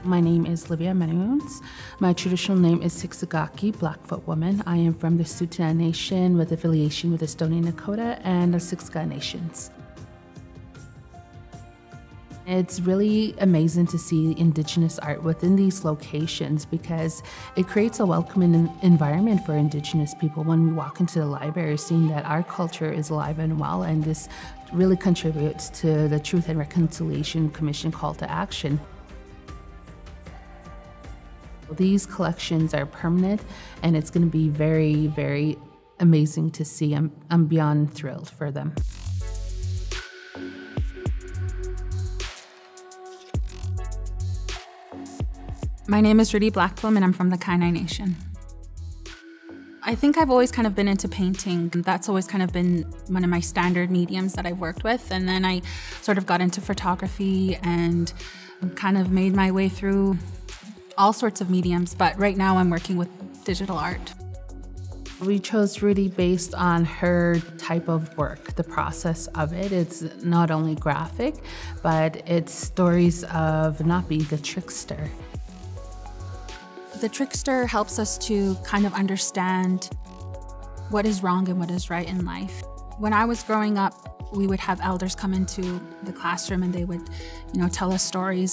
My name is Livia Manywounds. My traditional name is Iitsikiitsapoyii, Blackfoot woman. I am from the Seton Nation with affiliation with the Stoney Nakoda and the Siksika Nations. It's really amazing to see Indigenous art within these locations because it creates a welcoming environment for Indigenous people when we walk into the library, seeing that our culture is alive and well, and this really contributes to the Truth and Reconciliation Commission call to action. These collections are permanent, and it's going to be very, very amazing to see. I'm beyond thrilled for them. My name is Rudy Plume, and I'm from the Kainai Nation. I think I've always kind of been into painting. That's always kind of been one of my standard mediums that I've worked with. And then I sort of got into photography and kind of made my way through all sorts of mediums. But right now I'm working with digital art. We chose Rudy based on her type of work, the process of it. It's not only graphic, but it's stories of not being the trickster. The Trickster helps us to kind of understand what is wrong and what is right in life. When I was growing up, we would have elders come into the classroom and they would, tell us stories.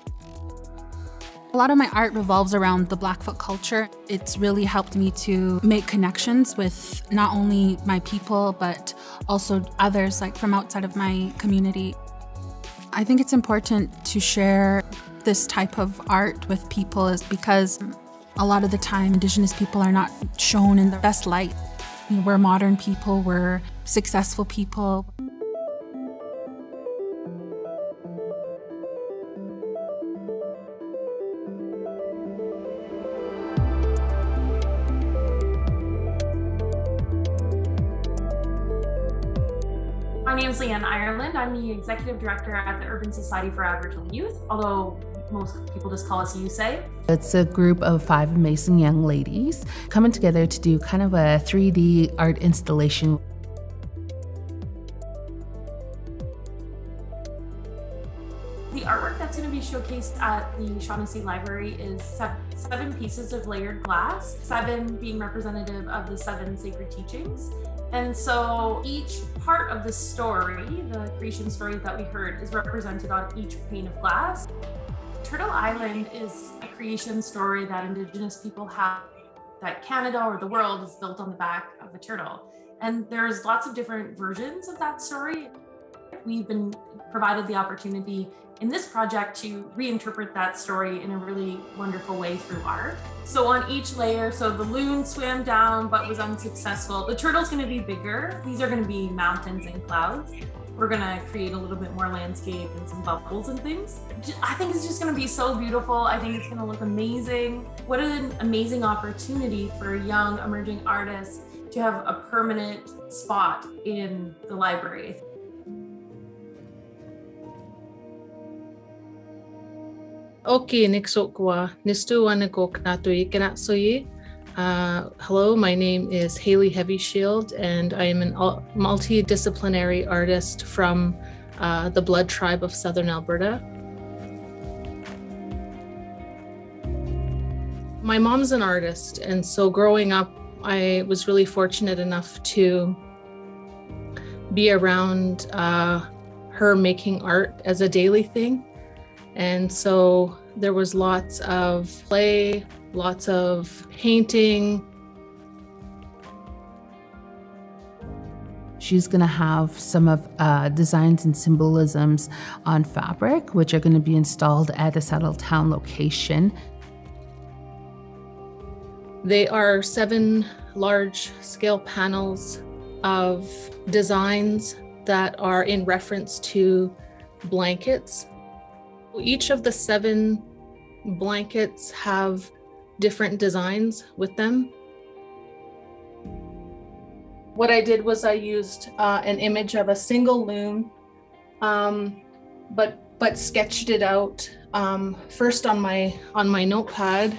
A lot of my art revolves around the Blackfoot culture. It's really helped me to make connections with not only my people, but also others like from outside of my community. I think it's important to share this type of art with people is because a lot of the time Indigenous people are not shown in the best light. We're modern people, we're successful people. My name is Leanne Ireland. I'm the Executive Director at the Urban Society for Aboriginal Youth, although most people just call us USAY. It's a group of 5 amazing young ladies coming together to do kind of a 3D art installation. The artwork that's going to be showcased at the Shawnessy Library is 7 pieces of layered glass, 7 being representative of the 7 sacred teachings. And so each part of the story, the creation story that we heard, is represented on each pane of glass. Turtle Island is a creation story that Indigenous people have, that Canada or the world is built on the back of a turtle. And there's lots of different versions of that story. We've been provided the opportunity in this project to reinterpret that story in a really wonderful way through art. So on each layer, so the loon swam down but was unsuccessful. The turtle's going to be bigger. These are going to be mountains and clouds. We're going to create a little bit more landscape and some bubbles and things. I think it's just going to be so beautiful. I think it's going to look amazing. What an amazing opportunity for young emerging artists to have a permanent spot in the library. Okay, Niksokwa, Nistu Wanagok Natui Kanatsuyi. Hello, my name is Haley Heavyshield, and I am a multidisciplinary artist from the Blood Tribe of Southern Alberta. My mom's an artist, and so growing up, I was really fortunate enough to be around her making art as a daily thing. And so there was lots of play, lots of painting. She's going to have some of designs and symbolisms on fabric, which are going to be installed at a Saddletowne location. They are 7 large-scale panels of designs that are in reference to blankets. Each of the 7 blankets have different designs with them. What I did was I used an image of a single loom, but sketched it out first on my notepad.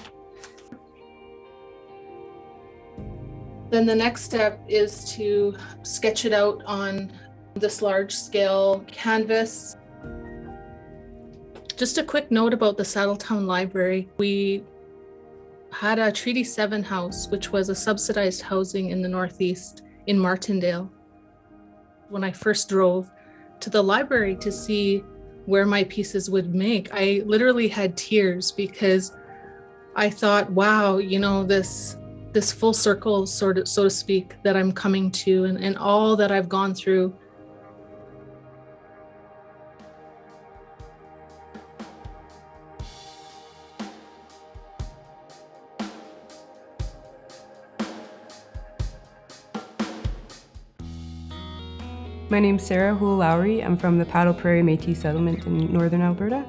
Then the next step is to sketch it out on this large scale canvas Just a quick note about the Saddletowne Library. We had a Treaty 7 house, which was a subsidized housing in the Northeast in Martindale. When I first drove to the library to see where my pieces would make, I literally had tears because I thought, wow, you know, this full circle, so to speak, that I'm coming to, and all that I've gone through. My name's Sarah Houle-Lowry. I'm from the Paddle Prairie Métis settlement in northern Alberta.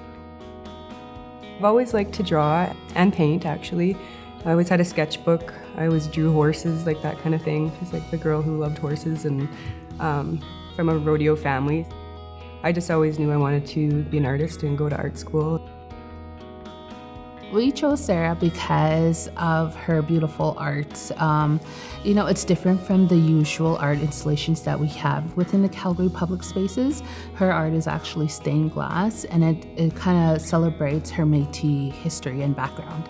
I've always liked to draw and paint, actually. I always had a sketchbook. I always drew horses, like that kind of thing. Just like the girl who loved horses, and from a rodeo family. I just always knew I wanted to be an artist and go to art school. We chose Sarah because of her beautiful art. You know, it's different from the usual art installations that we have within the Calgary public spaces. Her art is actually stained glass, and it kind of celebrates her Métis history and background.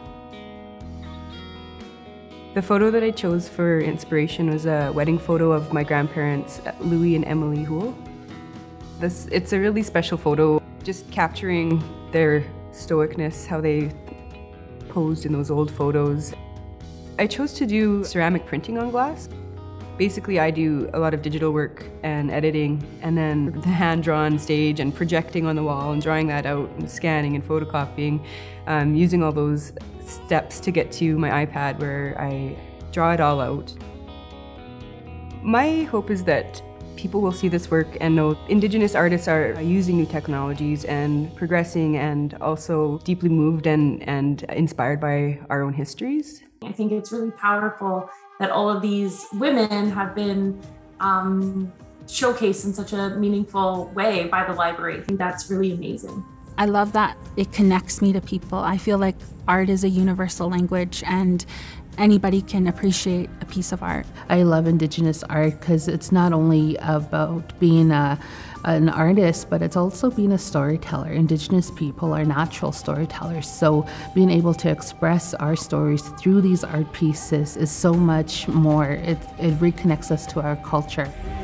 The photo that I chose for inspiration was a wedding photo of my grandparents, Louis and Emily Houle. It's a really special photo, just capturing their stoicness, how they posed in those old photos. I chose to do ceramic printing on glass. Basically, I do a lot of digital work and editing, and then the hand-drawn stage and projecting on the wall and drawing that out and scanning and photocopying, using all those steps to get to my iPad where I draw it all out. My hope is that people will see this work and know Indigenous artists are using new technologies and progressing, and also deeply moved and inspired by our own histories. I think it's really powerful that all of these women have been showcased in such a meaningful way by the library. I think that's really amazing. I love that it connects me to people. I feel like art is a universal language, and anybody can appreciate a piece of art. I love Indigenous art because it's not only about being an artist, but it's also being a storyteller. Indigenous people are natural storytellers, so being able to express our stories through these art pieces is so much more. It reconnects us to our culture.